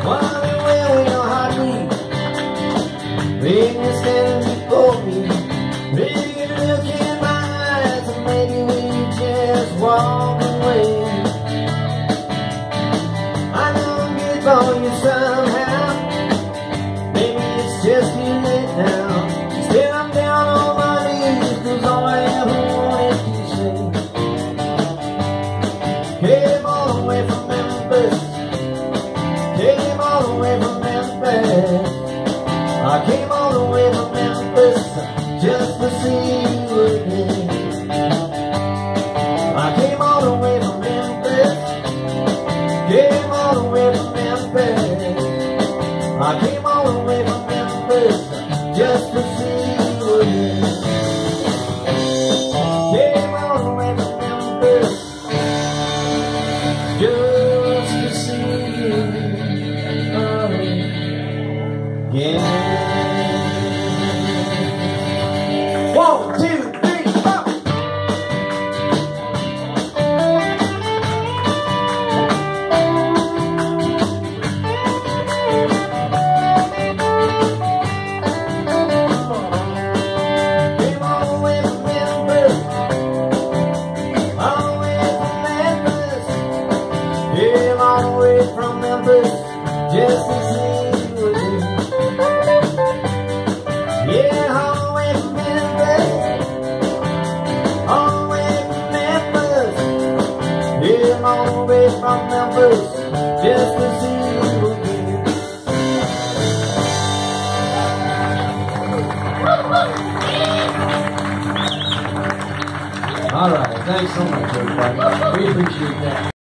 While you're wearing your heartbeat, baby, you're standing before me. Maybe you look in my eyes, and maybe we just walk away. I know I'm good for you somehow. Maybe it's just too late now. Still I'm down on my knees, 'cause all I ever wanted to say. Came all the way from Memphis. Came all the way from Memphis. I came all the way from Memphis just to see you again. I came all the way from Memphis. Came all the way from Memphis. I came all the way from Memphis just to see you again. Came all the way from Memphis just to see you again. 1, 2, 3, 4. Came all the way from Memphis, all the way from Memphis. Came all the way from Memphis just to see you again. Yeah, all the way from Memphis, all the way from Memphis. Yeah, all the way from Memphis just to see you again. All right, thanks so much, everybody. We appreciate that.